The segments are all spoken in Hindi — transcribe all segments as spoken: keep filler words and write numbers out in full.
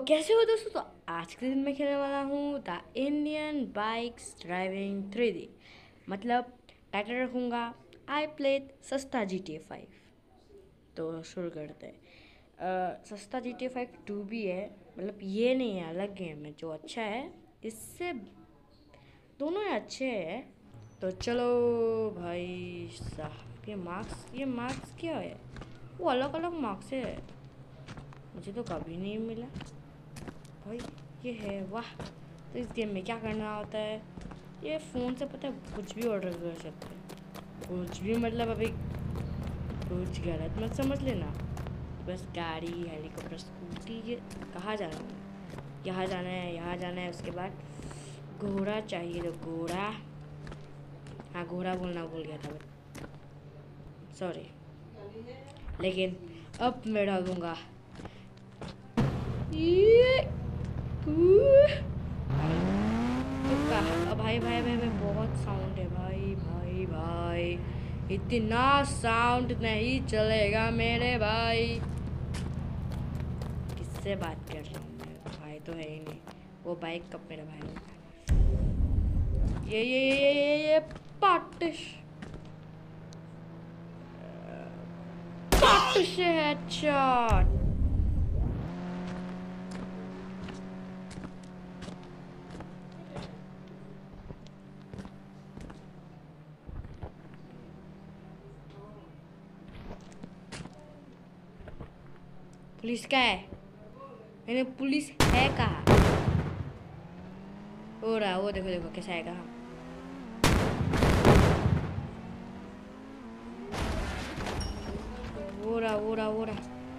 कैसे हो दोस्तों। तो आज के दिन मैं खेलने वाला हूँ the Indian bikes driving three D, मतलब टाइटल रखूँगा आई प्लेड सस्ता जी टी ए फाइव। तो शुरू करते हैं। अ, सस्ता G T A five two भी है, मतलब ये नहीं है, अलग गेम है जो अच्छा है, इससे दोनों ही अच्छे हैं। तो चलो भाई साहब, ये मार्क्स ये मार्क्स क्या है? वो अलग अलग मार्क्स है, मुझे तो कभी नहीं मिला भाई। ये है वाह। तो इस गेम में क्या करना होता है, ये फ़ोन से पता है कुछ भी ऑर्डर कर सकते हैं, कुछ भी, मतलब अभी कुछ गलत मत समझ लेना। बस गाड़ी, हेलीकॉप्टर, स्कूटी, ये कहाँ जाना है, यहाँ जाना है, यहाँ जाना है। उसके बाद घोड़ा चाहिए, तो घोड़ा, हाँ घोड़ा बोलना भूल गया था, सॉरी। लेकिन अब मैं डालूँगा ये भाई भाई भाई भाई बहुत साउंड है भाई भाई भाई, इतना साउंड नहीं चलेगा मेरे भाई। किससे बात कर रहा हूँ मैं, भाई तो है ही नहीं। वो बाइक कब मेरा भाई होगा। ये ये ये ये ये ये पाटिश पाटिश हेडशॉट। पुलिस का है, मैंने पुलिस है कहा। हो रहा, वो देखो देखो कैसा आएगा। हो रहा हो रहा हो रहा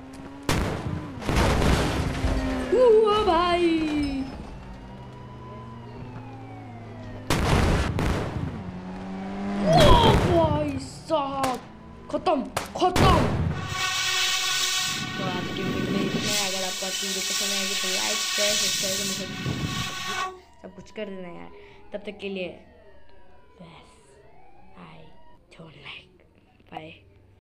हुआ भाई। ओ भाई साहब, खत्म खत्म। तो आपकी वीडियो इतना है, अगर आपको आपकी वीडियो पसंद आएगी तो लाइक शेयर सब्सक्राइब सब कुछ कर देना यार। तब तक के लिए बस आई डोंट लाइक, बाय।